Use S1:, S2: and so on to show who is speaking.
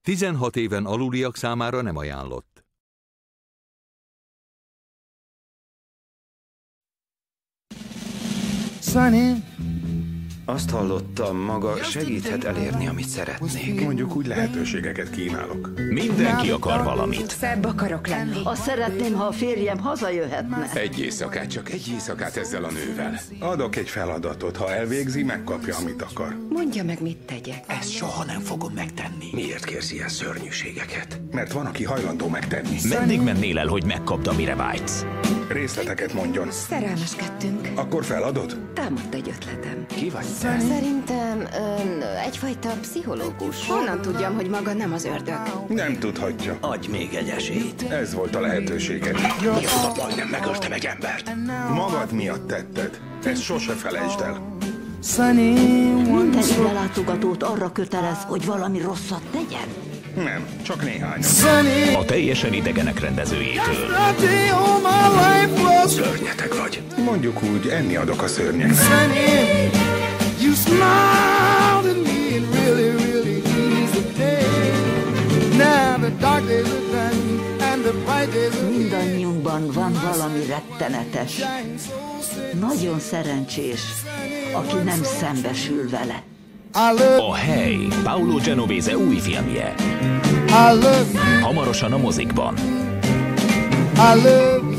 S1: 16 éven aluliak számára nem ajánlott.
S2: Sunny.
S3: Azt hallottam, maga segíthet elérni, amit szeretnék.
S4: Mondjuk úgy lehetőségeket kínálok.
S5: Mindenki akar valamit.
S6: Szebb akarok lenni.
S7: Azt szeretném, ha a férjem hazajöhetne.
S4: Egy éjszakát, csak egy éjszakát ezzel a nővel. Adok egy feladatot, ha elvégzi, megkapja, amit akar.
S6: Mondja meg, mit tegyek.
S5: Ezt soha nem fogom megtenni.
S3: Miért kérsz ilyen szörnyűségeket?
S4: Mert van, aki hajlandó megtenni.
S5: Meddig mennél el, hogy megkapd, amire vágysz?
S4: Részleteket mondjon.
S6: Szerelmeskedtünk.
S4: Akkor feladod?
S6: Támadt egy ötletem.
S3: Ki vagy te?
S6: Szerintem ön egyfajta pszichológus. Honnan tudjam, hogy maga nem az ördög?
S4: Nem tudhatja.
S3: Adj még egy esélyt.
S4: Ez volt a lehetőséged.
S3: Mióta majdnem megöltem egy embert.
S4: Magad miatt tetted. Ezt sose felejtsd el.
S2: Sunny.
S7: Minden ide látogatót arra kötelez, hogy valami rosszat tegyen.
S4: Nem, csak néhány.
S2: Sunny.
S5: A teljesen idegenek rendezőjétől.
S2: Yesterday all my life was
S3: Szörnyeteg vagy.
S4: Mondjuk úgy, enni adok a szörnyeknek.
S2: sunny. You smiled at me and really, really eased the day. Now the dark days are done and the bright days are here.
S7: Mindannyiunkban van valami rettenetes. Nagyon szerencsés, aki nem szembesül vele.
S2: I love,
S5: A Hely, Paolo Genovese új filmje.
S2: I love you,
S5: Hamarosan a mozikban.
S2: I love